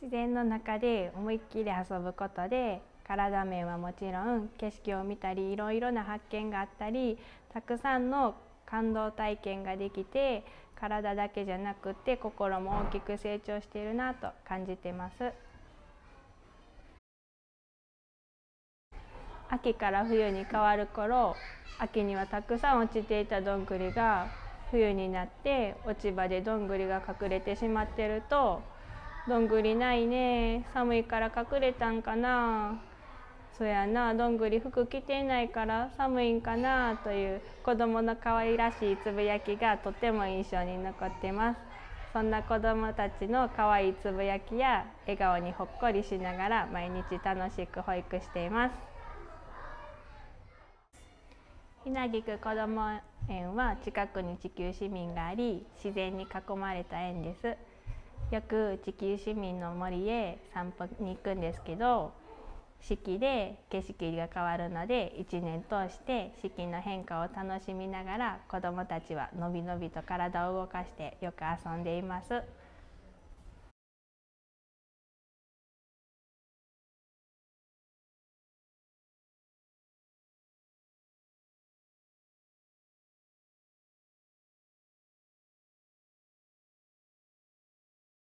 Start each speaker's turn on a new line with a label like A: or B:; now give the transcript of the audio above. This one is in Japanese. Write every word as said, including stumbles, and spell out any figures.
A: 自然の中で思いっきり遊ぶことで、体面はもちろん景色を見たりいろいろな発見があったり、たくさんの感動体験ができて、体だけじゃなくて心も大きく成長しているなと感じてます。秋から冬に変わる頃、秋にはたくさん落ちていたどんぐりが冬になって落ち葉でどんぐりが隠れてしまってると、どんぐりないね、寒いから隠れたんかな、そやな、どんぐり服着ていないから寒いんかなという子どもの可愛らしいつぶやきがとても印象に残ってます。そんな子どもたちの可愛いつぶやきや笑顔にほっこりしながら毎日楽しく保育しています。ひなぎくこども園は近くに地球市民があり、自然に囲まれた園です。よく地球市民の森へ散歩に行くんですけど、四季で景色が変わるので、いちねん通して四季の変化を楽しみながら子どもたちはのびのびと体を動かしてよく遊んでいます。